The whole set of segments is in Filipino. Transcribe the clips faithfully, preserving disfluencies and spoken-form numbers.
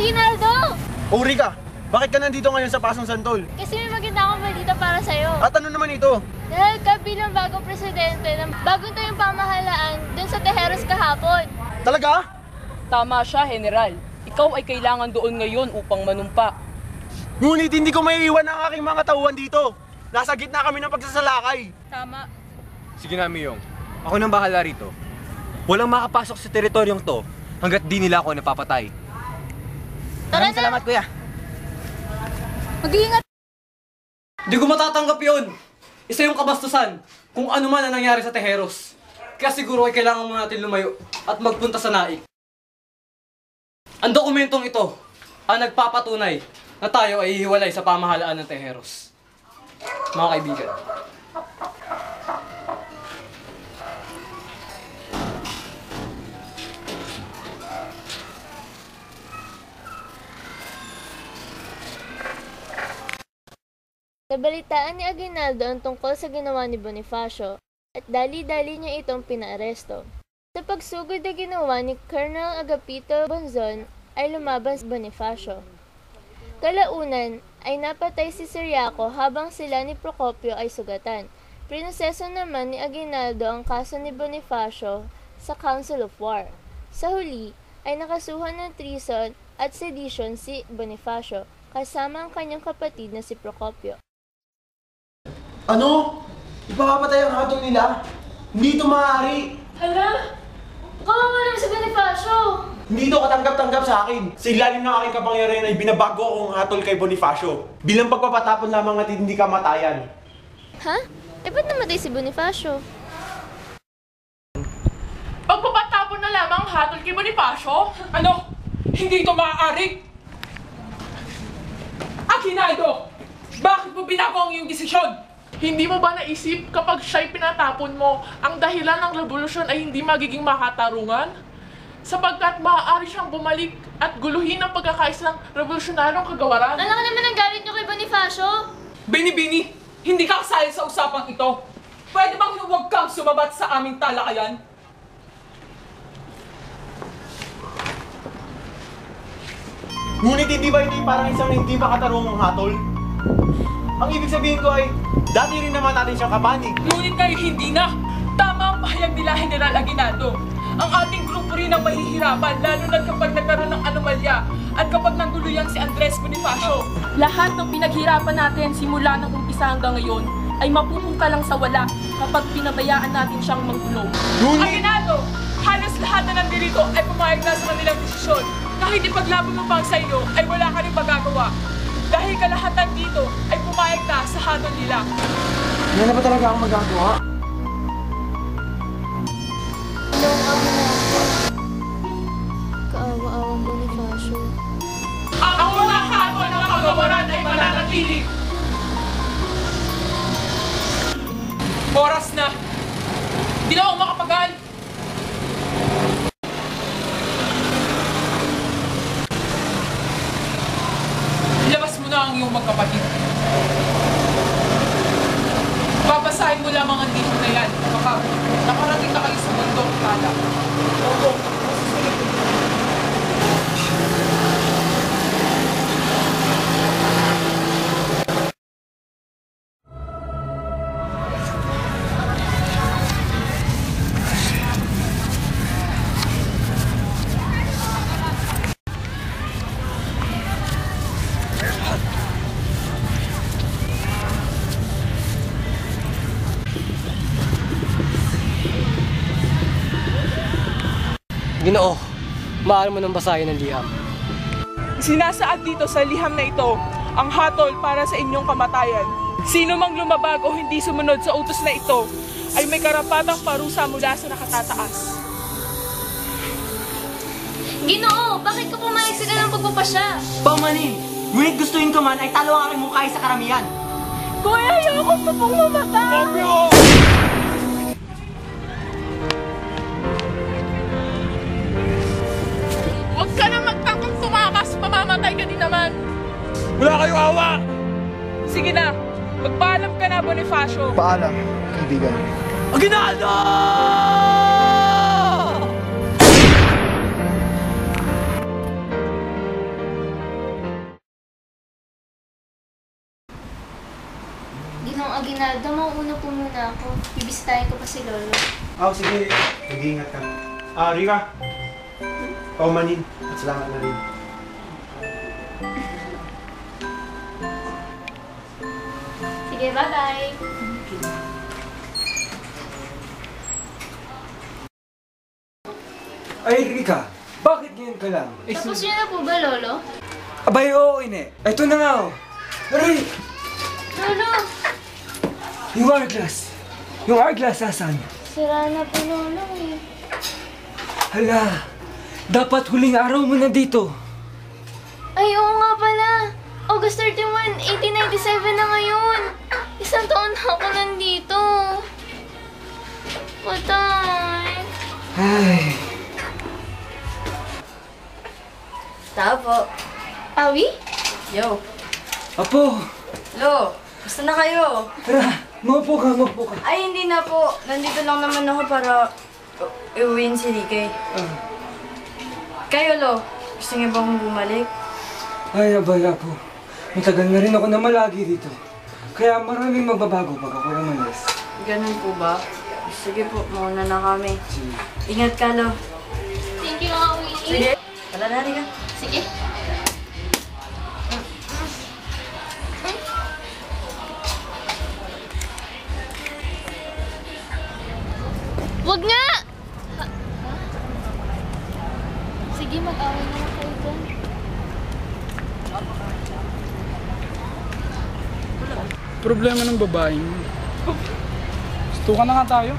Aguinaldo! Uri ka! Bakit ka nandito ngayon sa Pasong Santol? Kasi may maganda akong balita para sa'yo. At ano naman ito? Dahil ka bilang bagong presidente ng bagong tayong pamahalaan dun sa Tejeros kahapon. Talaga? Tama siya, General. Ikaw ay kailangan doon ngayon upang manumpa. Ngunit hindi ko maiiwan ang aking mga tauhan dito. Nasa gitna kami ng pagsasalakay. Tama. Sige na, Miyong. Ako nang bahala rito. Walang makapasok sa teritoryong to hanggat di nila ako napapatay. Tara na! Salamat, kuya. Mag-iingat! Di ko matatanggap yun! Isa yung kabastusan kung ano man ang nangyari sa Tejeros. Kaya siguro ay kailangan mo natin lumayo at magpunta sa naik. Ang dokumentong ito ang nagpapatunay na tayo ay hiwalay sa pamahalaan ng Tejeros. Mga kaibigan. Nabalitaan ni Aguinaldo ang tungkol sa ginawa ni Bonifacio at dali-dali niya itong pinaaresto. Sa pagsugod na ginawa ni Colonel Agapito Bonzon ay lumaban si Bonifacio. Kalaunan ay napatay si Ciriaco habang sila ni Procopio ay sugatan. Prinoseso naman ni Aguinaldo ang kaso ni Bonifacio sa Council of War. Sa huli ay nakasuhan ng treason at sedition si Bonifacio kasama ang kanyang kapatid na si Procopio. Ano? Ipapapatay ang hatol nila? Hindi ito maaari. Hala! Kawawa naman si Bonifacio! Hindi ito katanggap-tanggap sa akin. Sa ilalim ng aking kapangyarihan ay binabago akong hatol kay Bonifacio. Bilang pagpapatapon lamang at hindi kamatayan. Ha? Eh ba't namatay si Bonifacio? Pagpapatapon na lamang hatol kay Bonifacio? Ano? Hindi ito maaari! Aguinaldo! Bakit mo binago ang iyong desisyon? Hindi mo ba naisip kapag siya'y pinatapon mo, ang dahilan ng revolusyon ay hindi magiging makatarungan? Sapagkat maaari siyang bumalik at guluhin ang pagkakaisa ng revolusyonaryong kagawaran. Alam ka naman ang galit niyo kay Bonifacio? Bini-bini, hindi ka kasali sa usapang ito. Pwede bang huwag kang sumabat sa aming talakayan? Ngunit hindi ba ito parang isang hindi makatarungang hatol? Ang ibig sabihin ko ay, dati rin naman natin siyang kapanig. Ngunit ngayon hindi na. Tama ang pahayag nila, General Aguinaldo. Ang ating grupo rin ang mahihirapan, lalo na kapag nagkaroon ng anomalya at kapag nangguluyang si Andres Bonifacio. Lahat ng pinaghirapan natin simula ng umpisa hanggang ngayon ay mapupunta lang sa wala kapag pinabayaan natin siyang manggulo. Aguinaldo, halos lahat na nandito ay pumayag na sa kanilang desisyon. Kahit ipaglaban mo pa sa iyo, ay wala ka rin magagawa. Dahil kalahatan dito ay pumayag na sa hatol nila. Wala na ba talaga akong magagawa? Anong amo na ako? Kaawa-awang Bonifacio. Ang mga hatol ng kagawaran ay mananatili. Oras na. Hindi na ako makapagal. Ilabas mo na ang iyong magkapatid. Babasahin mo lamang ang dito na yan. Kapag nakarating na kayo sa mundo, kala. Opo. Ginoo, maaari mo nang basahin ang liham. Sinasaad dito sa liham na ito ang hatol para sa inyong kamatayan. Sino mang lumabag o hindi sumunod sa utos na ito ay may karapatang parusa mula sa nakatataas. Ginoo, bakit ka pumayag sa ganang pagpapasya? Paumanin! Ngunit gustuin ko man ay talo ang aking mukha sa karamihan. Kuya, ayoko pa pong mamatay! Huwag ka na magtangkang tumakas, mamamatay ka din naman. Wala kayong awa! Sige na, magpaalam ka na, Bonifacio. Paalam, kaibigan. Aguinaldo! Mang Aguinaldo, mauuna po muna ako. Bibisitahin ko pa si Lolo. Oh, sige. Mag-iingat ka. Ah, Rika. Paumanin. At salamat na rin. Sige, bye-bye! Ay, Rika, bakit ngayon ka lang? Tapos yun na po ba, Lolo? Abay, oo, ine. Ito na nga, oh. Aray! Lolo! Yung hourglass. Yung hourglass, asan? Sira na po, Lolo eh. Hala, dapat huling araw mo na dito. Ay, oo nga pala. August thirty-first, eighteen ninety-seven na ngayon. Isang taon na ako nandito. Patay. Ay, Tao po. Awi? Yo. apo, Lo, gusto na kayo? tara, maupo ka, maupo ka. Ay, hindi na po. Nandito lang naman ako para uh, iuwiin si Rike. Ah, Kayo, Lo. Gusto niyo bang bumalik? ay, abay, apo. Matagal na rin ako na malagi dito. Kaya maraming magbabago pag ako umalis. Ganun po ba? Sige po, mauna na kami. Sige. Ingat ka, Lo. Thank you, Awi. Sige. Tala na, Rika. Sige. Wag nga! Ha? Sige, mag-away na lang kayo dyan. Problema ng babae mo. Gusto ka na nga tayo.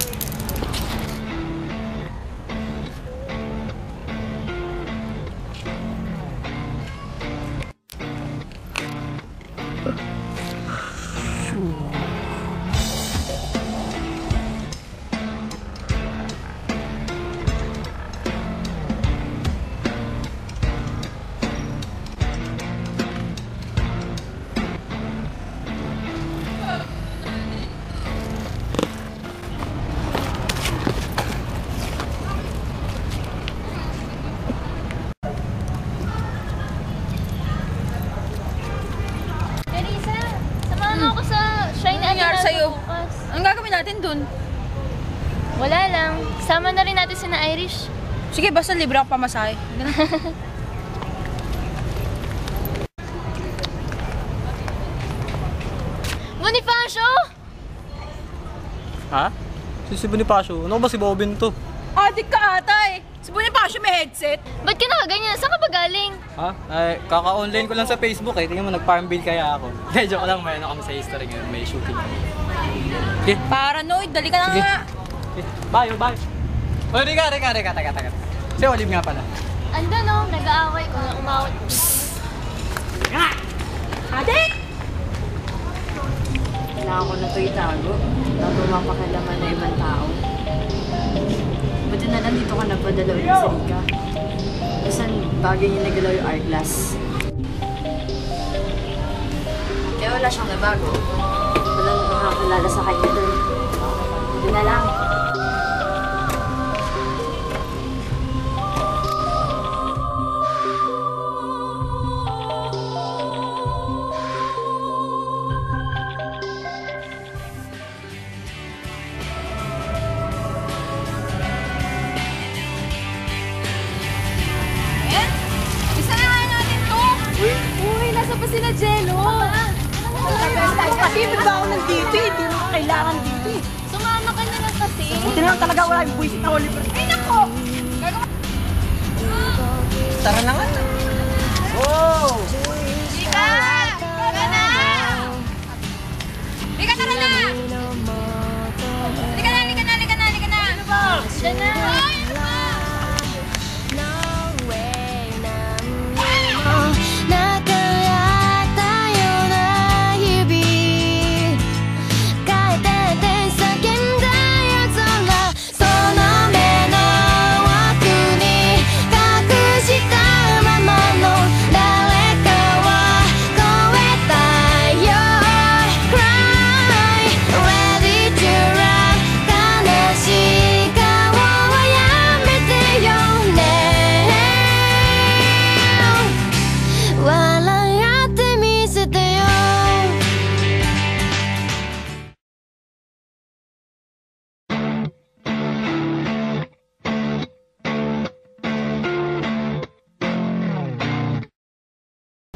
Teresa, samahan mo ako sa Shrine Ano nangyari Aguinaldo sa'yo? bukas. Anong gagawin natin dun? Wala lang. Sama na rin natin si na Irish. Sige, basta libre ako pamasahe. Bonifacio! Ha? Si si Bonifacio? Ano ba si Bobin to? Adik ka ata eh. Si Bonifacio may headset. Ba't ka nakaganyan? Saan ka ba galing? Ha? Ay, kaka-online ko lang sa Facebook eh. Tingnan mo, nag-farm bill kaya ako. Hindi, joke lang. May ano kami sa history ngayon. May shooting kami. Okay. Paranoid, dali ka na Sige. nga. Okay. Bye, oh, bye. Oh, Rika, Rika, Rika. Taga, taga. Si Olive nga pala. Ando no, nag-aaway ko na umawat. Adik! Kailangan ko na ito itago. Bago mapakalaman na ibang tao. Buti na lang dito ka nagpadala ulit sa Rika. Kasan bagay niya nagalaw yung hourglass. Kaya wala siyang nabago. Walang makakilala sa kanya doon. Buti na lang. Isa na nga natin to! Uy, nasa pa sila Jello? Kasi ba't ba ako nandito eh? Hindi mo kailangan dito eh. Sumama ka na lang kasi. Buti na lang talaga wala yung buwisit na Oliver. Ay, nako! Tara na nga. Wow! Rika! Tara na! Rika, tara na! Halika na, halika na, halika na, halika na! Ano ba? Diyan na. Ay, ano ba? Ready to run, 悲しい顔をや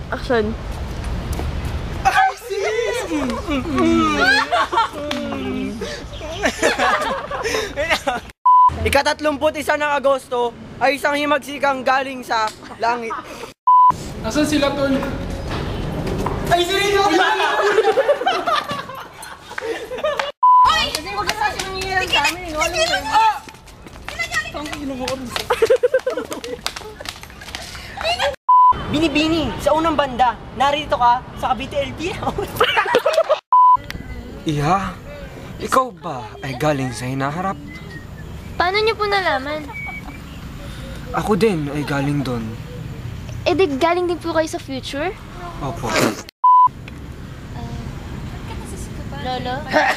Action. I see! Ikatatlumput isa ng Agosto ay isang himagsikang galing sa langit. Nasaan sila, Tol? Ay, sino ka? Hoy! Kasi wag ka sa sinungiran sa amin. Hindi mo mo! Bini-bini, sa unang banda, narito ka sa Cavite L P. Iha, ikaw ba ay galing sa hinaharap? Paano niyo po nalaman? Ako din ay galing doon. Eh di galing din po kayo sa future? Opo. Lolo?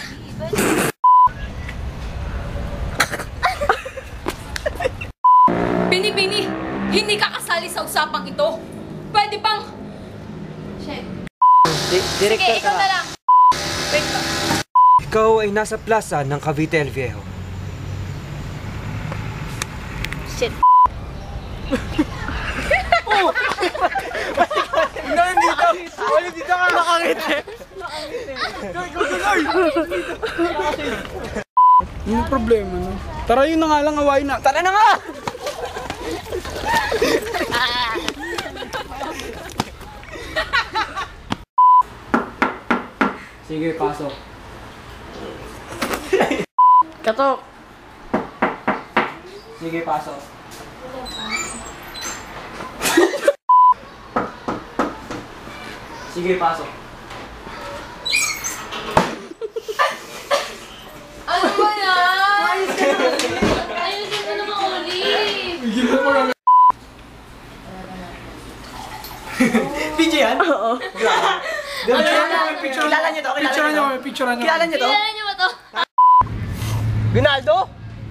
Bini-bini, hindi ka kasali sa usapang ito. Pwede bang... Shit. Director Sige, ikaw ka. na lang. Wait lang. Ikaw ay nasa plaza ng Cavite El Viejo. Shit. Nandito! Wala dito ka! Nakangiti! Yung problema, no? Tara yun na nga lang, awayin na. Tara na nga! Sige, pasok. Katok! Sige, pasok. Sige, pasok. Ano ba yan? Ayusin mo naman ulit. Video yan? Oo. Picture Kilala niyo to? Picture niyo kami, picture niyo. Kilala niyo to? Kilala niyo ba to? Aguinaldo?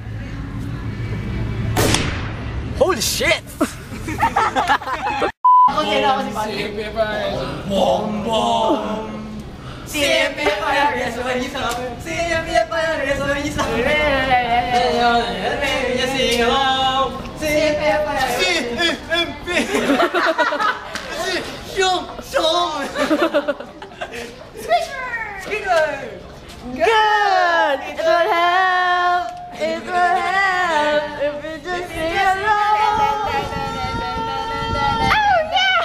Holy shit! Ako din ako si Pali. Siempre para resolver. Siempre para resolver. Siempre para Shum! Shum! Speaker! Good! It will help! It will help if we just sing along! Oh yeah!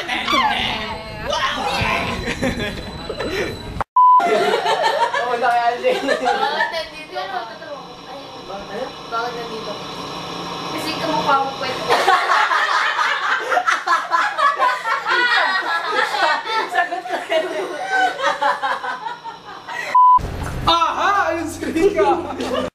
Oh, nakayalin. Bakit nandito yan? Totoo. Bakit nandito? Kasi kamukha mo kwento. Sagot ko rin. Aha! Ayun si Rika!